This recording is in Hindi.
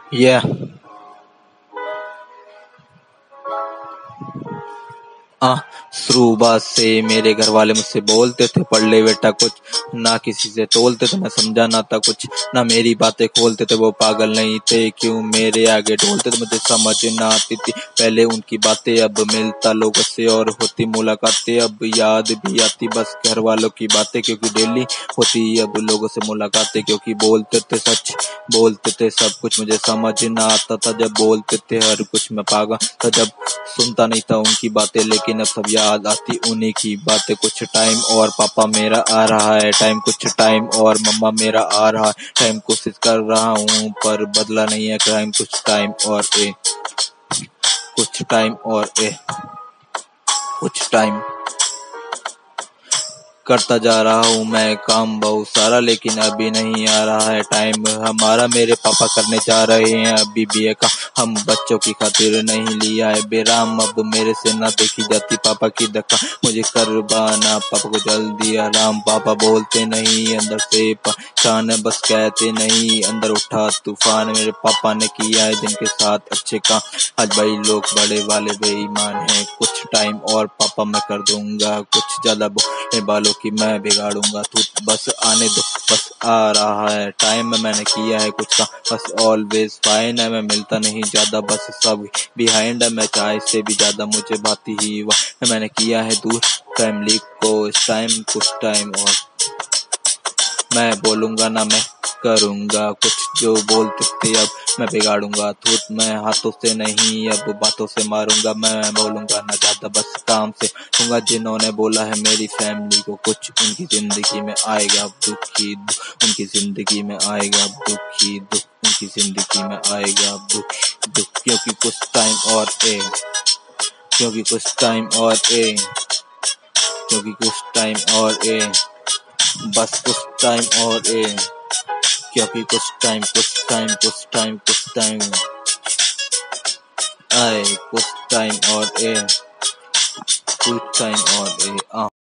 Yeah. आ, शुरुआत से मेरे घर वाले मुझसे बोलते थे पढ़ ले बेटा कुछ, ना किसी से तोलते थे, मैं समझा ना था कुछ, ना मेरी बातें खोलते थे, वो पागल नहीं थे क्यों मेरे आगे ढोलते थे, मुझे समझ ना आती थी पहले उनकी बातें, अब मिलता लोगों से और होती मुलाकातें, अब याद भी आती बस घर वालों की बातें, क्योंकि डेली होती अब लोगों से मुलाकातें, क्योंकि बोलते थे सच, बोलते थे सब कुछ, मुझे समझ ना आता था जब बोलते थे हर कुछ, मैं पागल था जब सुनता नहीं था उनकी बातें, लेकिन अब सब याद आती उन्हीं की बातें। कुछ टाइम और पापा मेरा आ रहा है टाइम, कुछ टाइम और मम्मा मेरा आ रहा है टाइम, कोशिश कर रहा हूँ पर बदला नहीं है क्राइम, कुछ टाइम और कुछ टाइम और कुछ टाइम करता जा रहा हूँ मैं काम बहुत सारा, लेकिन अभी नहीं आ रहा है टाइम हमारा, मेरे पापा करने जा रहे हैं अभी भी का हम बच्चों की खातिर नहीं लिया है बेराम, अब मेरे से ना देखी जाती पापा की धक्का, मुझे करवाना पापा को जल्दी आराम, पापा बोलते नहीं अंदर से परेशान है, बस कहते नहीं अंदर उठा तूफान, मेरे पापा ने किया है जिनके साथ अच्छे काम, आज भाई लोग बड़े वाले बेईमान हैं, कुछ टाइम और पापा मैं कर दूंगा कुछ ज्यादा बोलने वालों की मैं बिगाड़ूंगा, तू बस आने दो, बस आ रहा है टाइम में मैंने किया है कुछ का, बस ऑलवेज फाइन है, मैं मिलता नहीं ज्यादा बस सब बिहाइंड है, मैं चाहे से भी ज्यादा मुझे भाती ही वाह, मैंने किया है दूर फैमिली को इस टाइम, कुछ टाइम और मैं बोलूंगा ना मैं करूंगा कुछ, जो बोलते थे अब मैं बिगाड़ूंगा, थूत मैं हाथों से नहीं अब बातों से मारूंगा, मैं बोलूंगा ना ज्यादा बस काम से दूंगा, जिन्होंने बोला है मेरी फैमिली को कुछ, उनकी जिंदगी में आएगा अब दुखी उनकी जिंदगी में आएगा अब दुखी दुख, उनकी जिंदगी में आएगा अब दुख दुख, क्योंकि कुछ टाइम और क्योंकि कुछ टाइम और क्योंकि कुछ टाइम और बस कुछ टाइम और क्योंकि कुछ टाइम कुछ टाइम कुछ टाइम कुछ टाइम आए कुछ टाइम और कुछ टाइम और